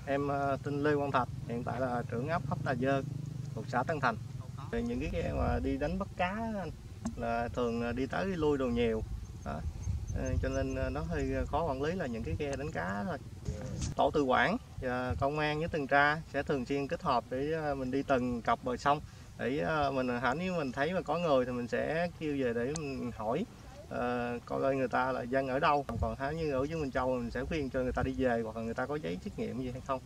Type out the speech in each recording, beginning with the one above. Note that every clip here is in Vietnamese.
Em tên Lê Quang Thạch, hiện tại là trưởng ấp Tà Dơ, thuộc xã Tân Thành. Về những cái ghe mà đi đánh bắt cá là thường đi tới đi lui đồ nhiều. Đó. Cho nên nó hơi khó quản lý là những cái ghe đánh cá thôi. Tổ tự quản và công an với tuần tra sẽ thường xuyên kết hợp để mình đi từng cặp bờ sông để mình nếu mình thấy mà có người thì mình sẽ kêu về để mình hỏi coi người ta là dân ở đâu, còn nếu như ở dưới Minh Châu mình sẽ khuyên cho người ta đi về hoặc là người ta có giấy xét nghiệm gì hay không.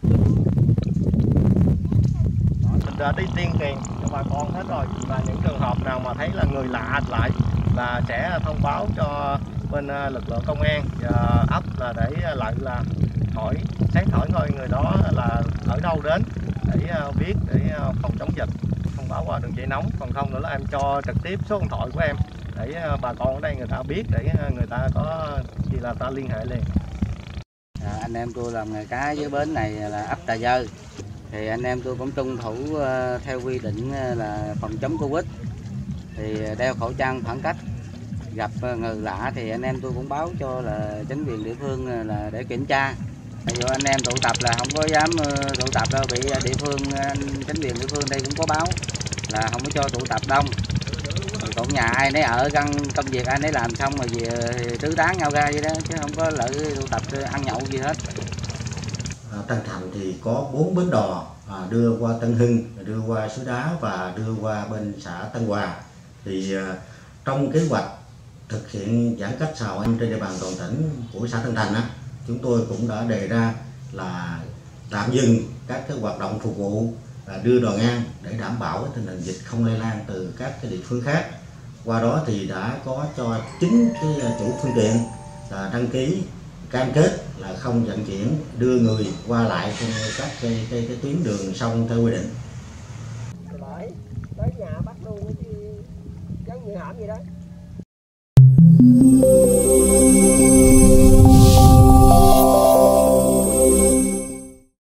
Mình đã đi tuyên truyền cho bà con hết rồi, và những trường hợp nào mà thấy là người lạ lại là sẽ thông báo cho bên lực lượng công an và ấp là để lại là hỏi xét hỏi coi người đó là ở đâu đến để biết để phòng chống dịch, thông báo qua đường dây nóng, còn không nữa là em cho trực tiếp số điện thoại của em để bà con ở đây người ta biết để người ta có gì là ta liên hệ liền. Anh em tôi làm nghề cá dưới bến này là ấp Tà Dơ, thì anh em tôi cũng tuân thủ theo quy định là phòng chống Covid, thì đeo khẩu trang khoảng cách, gặp người lạ thì anh em tôi cũng báo cho là chính quyền địa phương là để kiểm tra. Dù anh em tụ tập là không có dám tụ tập đâu, bị địa phương chính quyền địa phương đây cũng có báo là không có cho tụ tập đông. Còn nhà ai nấy ở găng công việc ai nấy làm xong rồi về tứ tán nhau ra vậy đó, chứ không có lợi tụ tập ăn nhậu gì hết. Tân Thành thì có 4 bến đò đưa qua Tân Hưng, đưa qua Suối Đá và đưa qua bên xã Tân Hòa. Thì trong kế hoạch thực hiện giãn cách xã hội trên địa bàn toàn tỉnh của xã Tân Thành chúng tôi cũng đã đề ra là tạm dừng các cái hoạt động phục vụ đưa đò ngang để đảm bảo cái tình hình dịch không lây lan từ các cái địa phương khác. Qua đó thì đã có cho chính cái chủ phương tiện là đăng ký cam kết là không vận chuyển đưa người qua lại trên các cái tuyến đường sông theo quy định. Bởi tới nhà bắt luôn chứ giống như hãm gì đó.